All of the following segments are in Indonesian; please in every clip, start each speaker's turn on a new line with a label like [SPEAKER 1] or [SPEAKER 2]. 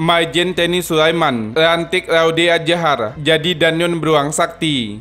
[SPEAKER 1] Majen TNI Sulaiman lantik Laude Adjahar jadi Danyon Beruang Sakti.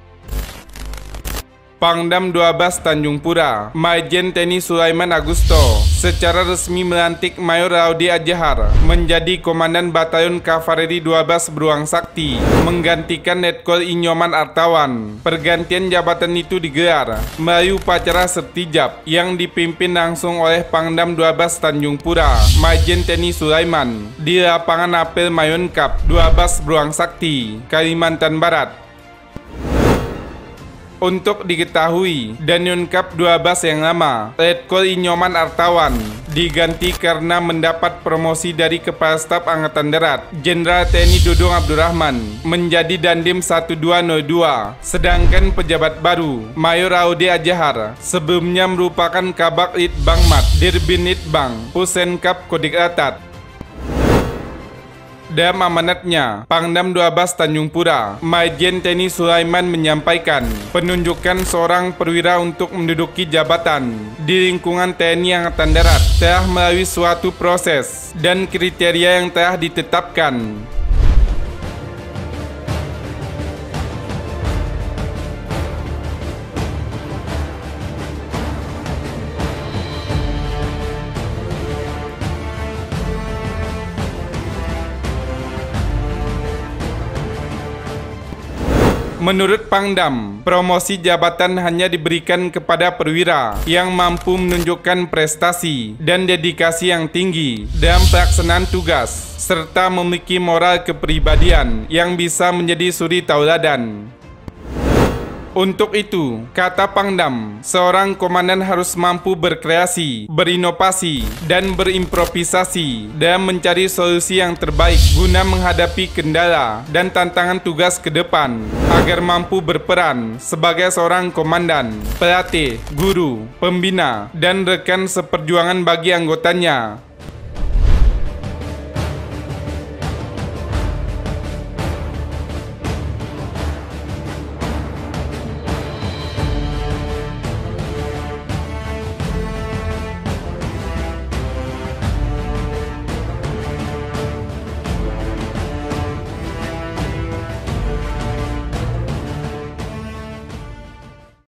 [SPEAKER 1] Pangdam 12 Tanjung Pura, Majen TNI Sulaiman Agusto secara resmi melantik Mayor Laude Adjahar menjadi Komandan Batalion Kavaleri 12 Beruang Sakti, menggantikan Letkol Inyoman Artawan. Pergantian jabatan itu digelar melalui upacara sertijab yang dipimpin langsung oleh Pangdam 12 Tanjung Pura, Majen TNI Sulaiman di lapangan apel Mayon Cup 12 Beruang Sakti, Kalimantan Barat. Untuk diketahui, Danyon Cup 12 yang lama, Letkol Inyoman Artawan diganti karena mendapat promosi dari Kepala Staf Angkatan Darat, Jenderal TNI Dudung Abdurrahman, menjadi Dandim 1202. Sedangkan pejabat baru, Mayor Laude Adjahar, sebelumnya merupakan Kabak Litbangmat, Dirbin Litbang, Pusenkap Kodik Atat. Dalam amanatnya, Pangdam 12 Tanjung Pura, Majen TNI Sulaiman menyampaikan penunjukan seorang perwira untuk menduduki jabatan di lingkungan TNI Angkatan Darat telah melalui suatu proses dan kriteria yang telah ditetapkan. Menurut Pangdam, promosi jabatan hanya diberikan kepada perwira yang mampu menunjukkan prestasi dan dedikasi yang tinggi dalam pelaksanaan tugas, serta memiliki moral kepribadian yang bisa menjadi suri tauladan. Untuk itu, kata Pangdam, seorang komandan harus mampu berkreasi, berinovasi, dan berimprovisasi dalam mencari solusi yang terbaik guna menghadapi kendala dan tantangan tugas ke depan, agar mampu berperan sebagai seorang komandan, pelatih, guru, pembina, dan rekan seperjuangan bagi anggotanya.